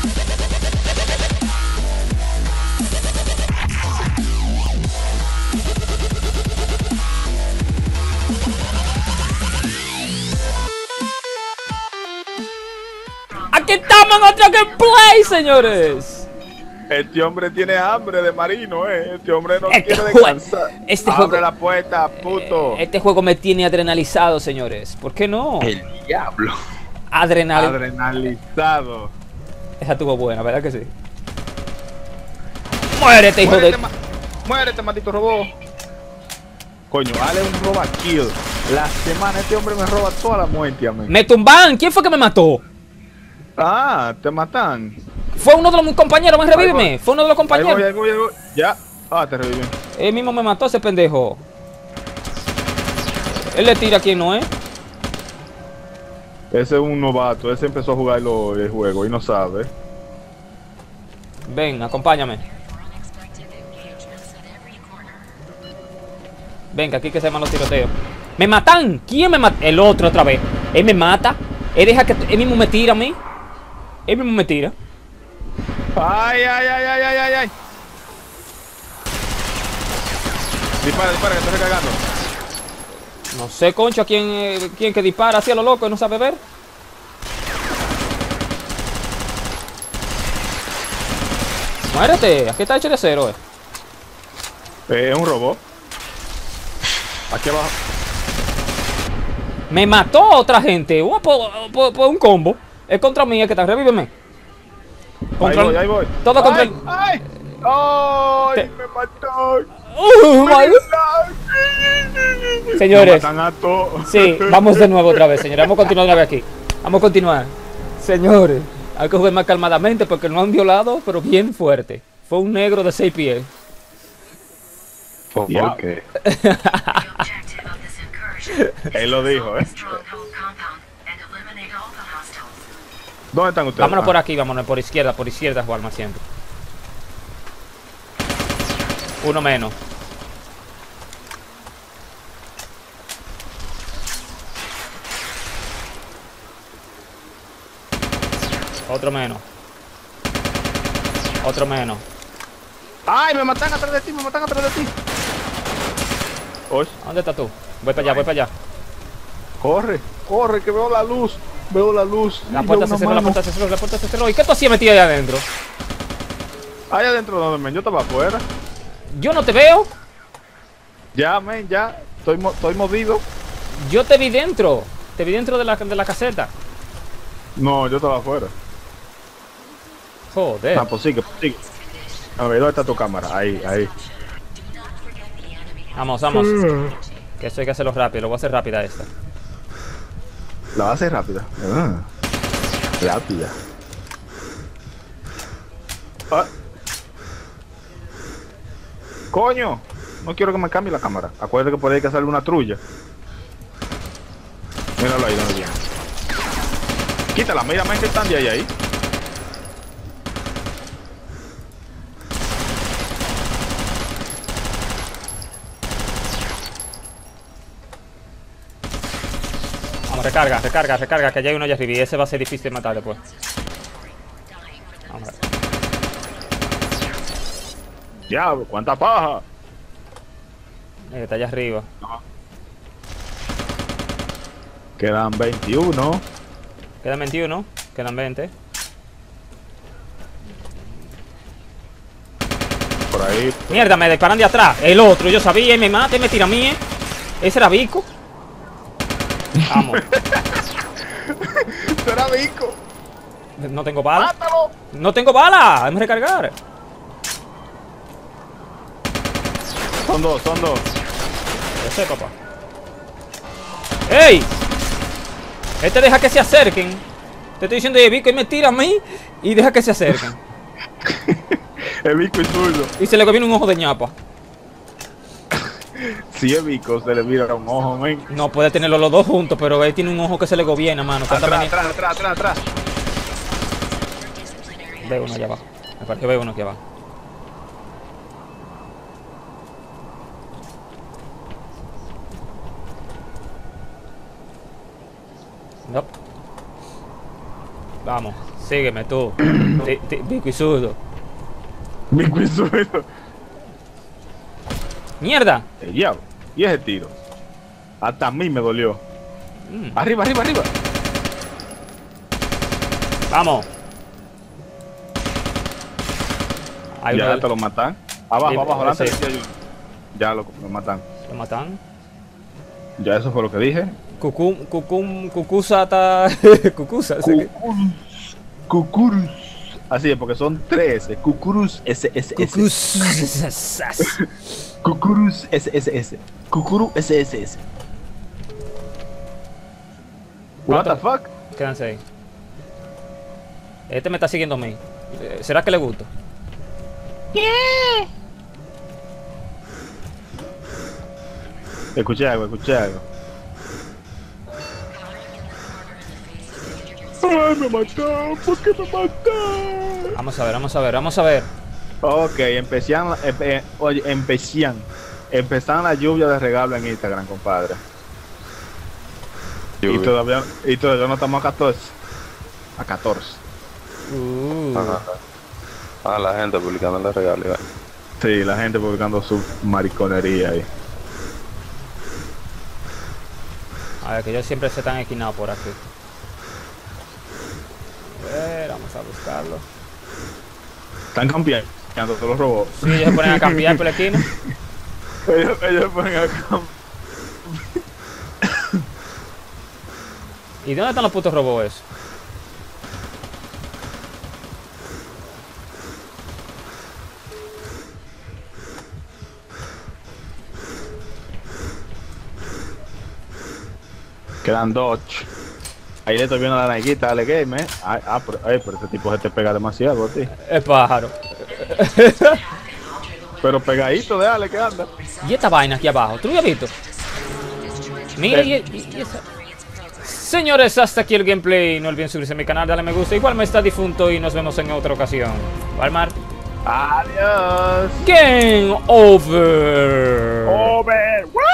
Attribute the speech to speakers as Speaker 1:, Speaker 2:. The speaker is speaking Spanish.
Speaker 1: Aquí estamos en otro gameplay, señores.
Speaker 2: Este hombre tiene hambre de marino, Este hombre no
Speaker 1: Este
Speaker 2: quiere
Speaker 1: jue-
Speaker 2: descansar.
Speaker 1: este
Speaker 2: Abre
Speaker 1: juego-
Speaker 2: la puerta, puto.
Speaker 1: Este juego me tiene adrenalizado, señores. ¿Por qué no?
Speaker 2: El diablo.
Speaker 1: Adrenalizado.
Speaker 2: Adrenalizado.
Speaker 1: Esa estuvo buena, ¿verdad que sí? Muérete, hijo de...
Speaker 2: Muérete, maldito robot. Coño, dale un roba kill. La semana este hombre me roba toda la muerte a mí.
Speaker 1: Me tumban. ¿Quién fue que me mató?
Speaker 2: Ah, te matan.
Speaker 1: Fue uno de los compañeros, ven, revíveme. Fue uno de los compañeros.
Speaker 2: Ahí voy. Ya. Ah, te reviví.
Speaker 1: Él mismo me mató, ese pendejo. Él le tira a quien no es.
Speaker 2: Ese es un novato. Ese empezó a jugar el juego y no sabe.
Speaker 1: Ven, acompáñame. Venga, aquí que se llaman los tiroteos. ¡Me matan! ¿Quién me mata? El otro otra vez. Él me mata. Él deja que él mismo me tira a mí. Él mismo me tira.
Speaker 2: Ay. Dispara, que estoy recargando.
Speaker 1: No sé, concho, a quién que dispara así a lo loco y no sabe ver. Muérete, aquí está hecho de acero,
Speaker 2: Es un robot. Aquí abajo.
Speaker 1: Me mató otra gente. Por un combo. Es contra mí, es que está, revíveme.
Speaker 2: Ahí voy.
Speaker 1: Todo contra el...
Speaker 2: ¡Ay! ¡Ay! Me mató.
Speaker 1: Mal. Señores,
Speaker 2: Me matan a todos.
Speaker 1: sí, vamos de nuevo otra vez, señores. Vamos a continuar otra vez aquí. Vamos a continuar. Señores, hay que jugar más calmadamente porque no han violado, pero bien fuerte. Fue un negro de 6 pies.
Speaker 2: ¿Por qué? Él lo dijo, ¿Dónde están ustedes?
Speaker 1: Vámonos por aquí, vámonos por izquierda, Juan, siempre. Uno menos. Otro menos. Otro menos.
Speaker 2: ¡Ay! Me matan atrás de ti, Oye,
Speaker 1: ¿Dónde estás tú? Voy para allá.
Speaker 2: corre, que veo la luz.
Speaker 1: La puerta se cerró, ¿Y qué tú hacías metido ahí adentro?
Speaker 2: Allá adentro no, men, yo estaba afuera.
Speaker 1: Yo no te veo.
Speaker 2: Ya, men, ya. Estoy movido.
Speaker 1: Yo te vi dentro. Te vi dentro de la caseta.
Speaker 2: No, yo estaba afuera.
Speaker 1: Joder.
Speaker 2: Ah, pues sigue. A ver, ¿dónde está tu cámara? Ahí.
Speaker 1: Vamos. Que esto hay que hacerlo rápido. Lo voy a hacer rápida esta.
Speaker 2: La vas a hacer rápida. Rápida. Coño, no quiero que me cambie la cámara. Acuérdate que por ahí hay que hacerle una trulla. Míralo ahí, donde viene. Quítala, mira, que están de ahí.
Speaker 1: Vamos, recarga, que allá hay uno allá arriba y ese va a ser difícil de matar después. Vamos a ver.
Speaker 2: Diablo, cuánta paja.
Speaker 1: Está allá arriba.
Speaker 2: Quedan 21.
Speaker 1: Quedan 21, quedan 20.
Speaker 2: Por ahí.
Speaker 1: Mierda, me disparan de atrás. El otro, yo sabía, y me mata y me tira a mí, Ese era Vico. Vamos.
Speaker 2: Será Vico.
Speaker 1: No tengo bala.
Speaker 2: ¡Mátalo!
Speaker 1: No tengo bala. Déjame recargar.
Speaker 2: Son dos.
Speaker 1: Yo sé, papá. ¡Ey! Este deja que se acerquen. Te estoy diciendo de Vico y me tira a mí y deja que se acerquen.
Speaker 2: Es Vico y suyo.
Speaker 1: Y se le viene un ojo de ñapa.
Speaker 2: Si es Vico, se le mira un ojo, men.
Speaker 1: No puede tenerlo los dos juntos, pero él tiene un ojo que se le gobierna, mano.
Speaker 2: Atrás.
Speaker 1: Veo uno allá abajo. Me parece que veo uno aquí abajo. No. Vamos. Sígueme tú. Bicuisudo.
Speaker 2: Mi cuisuelo.
Speaker 1: ¡Mierda!
Speaker 2: El diablo. Y ese tiro. Hasta a mí me dolió. Arriba, arriba, arriba.
Speaker 1: ¡Vamos! Hay
Speaker 2: Ya
Speaker 1: uno
Speaker 2: te lo matan. Abajo,
Speaker 1: Sí,
Speaker 2: abajo, adelante.
Speaker 1: sí.
Speaker 2: Ya lo matan.
Speaker 1: ¿Lo matan?
Speaker 2: Ya eso fue lo que dije.
Speaker 1: Cucusa está... Cucusa.
Speaker 2: Cucurus. Así es, porque son 3. Cucurus SSS.
Speaker 1: Cucus.
Speaker 2: Cucurus SSS. Cucuru SSS. What the fuck?
Speaker 1: Quédense ahí. Este me está siguiendo a mí. ¿Será que le gusto?
Speaker 2: Escuché algo, escuché algo. ¡Ay, me mataron! ¿Por qué me mataron?
Speaker 1: Vamos a ver, vamos a ver, vamos a ver.
Speaker 2: Ok, empezaron la lluvia de regalo en Instagram, compadre. Y todavía no estamos a 14. A 14.
Speaker 3: Ah, la gente publicando los regalos. ¿Vale?
Speaker 2: Sí, la gente publicando su mariconería ahí.
Speaker 1: A ver, que ellos siempre se están esquinados por aquí. A ver, vamos a buscarlo.
Speaker 2: Están campeando todos los robots.
Speaker 1: Sí, ellos se ponen a campear por la esquina.
Speaker 2: ellos se ponen a campear.
Speaker 1: ¿Y dónde están los putos robots esos?
Speaker 2: Quedan 2. Ahí le estoy viendo la naguita, dale game, pero este tipo se te pega demasiado, tío.
Speaker 1: El pájaro.
Speaker 2: Pero pegadito, déjale que anda.
Speaker 1: ¿Y esta vaina aquí abajo? ¿Tú lo habías visto? Mira, y esa... Señores, hasta aquí el gameplay. No olviden suscribirse a mi canal, darle me gusta. Igual me está difunto y nos vemos en otra ocasión. Walmart.
Speaker 2: Adiós.
Speaker 1: Game over.
Speaker 2: Over.